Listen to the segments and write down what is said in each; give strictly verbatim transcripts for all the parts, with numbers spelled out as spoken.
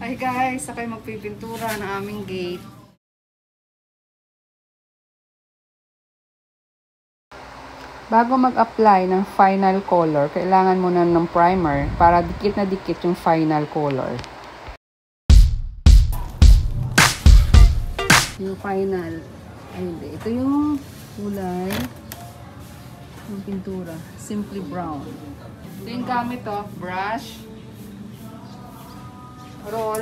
Hi guys, sakay magpipintura ng aming gate. Bago mag-apply ng final color, kailangan muna ng primer para dikit na dikit yung final color. Yung final. Ay, hindi. Ito yung kulay ng pintura. Simply brown. Ito yung gamit to, brush, roll,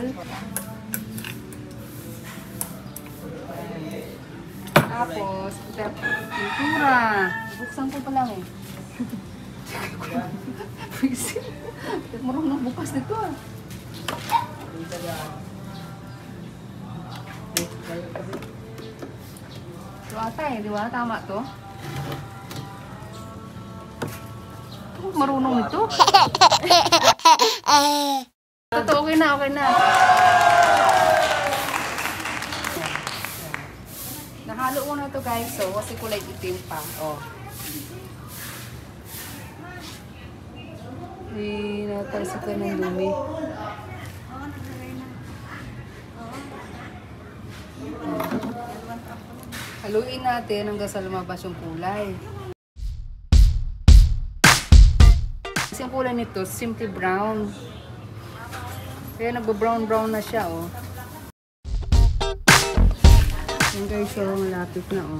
tapos pintura. Buksan ko pa lang eh. Marunong bukas nito ah. Ito ata eh, di ba? Tama to? Oh, marunong ito. Ito, okay na, okay na. Nahalo ko na ito guys, so kasi kulay itim pa. Oh. Hindi natalsik ka ng dumi. Haluin natin hanggang sa lumabas yung kulay. Kasi ang kulay nito, simply brown. Kaya nagbo-brown-brown na siya, oh. Yan guys, so malapit na, oh.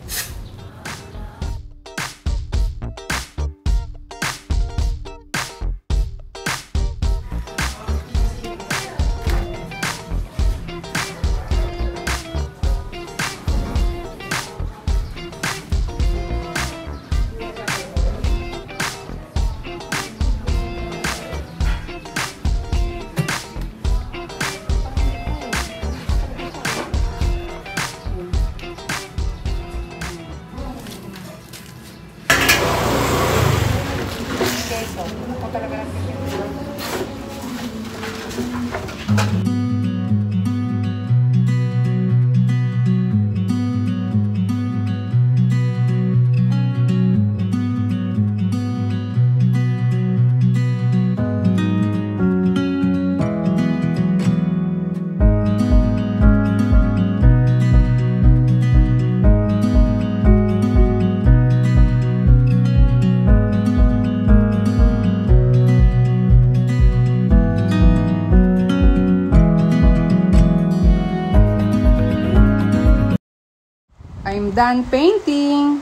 I'm done painting.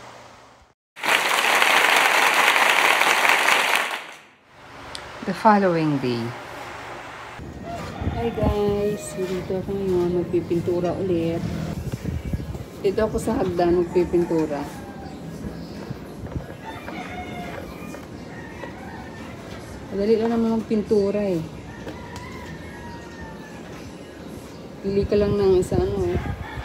The following day. Hi guys, dito ako ngayon magpipintura ulit. Dito ako sa hagdan magpipintura. Madali lang naman magpintura eh. Pili ka lang ng isa ano eh.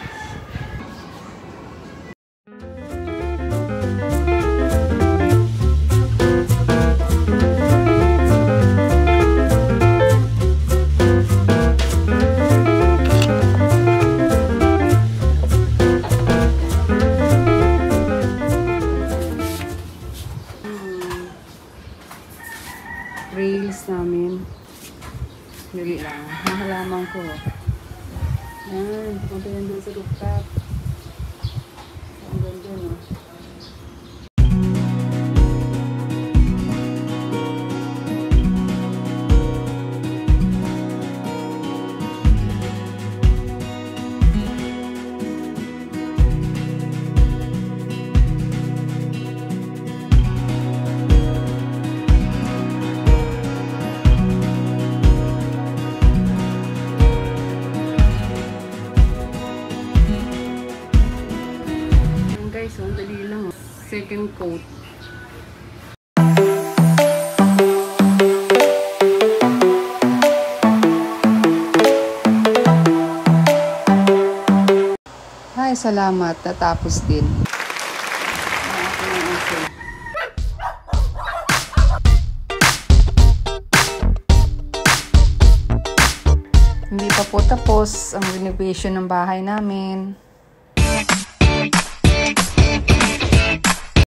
Rails namin. Dali lang. Mahalaman ko. Yan. Punta yan doon sa rooftop. Ang ganda, no? So, dali lang. Second coat. Ay, salamat. Natapos din. Hindi pa po tapos ang renovation ng bahay namin.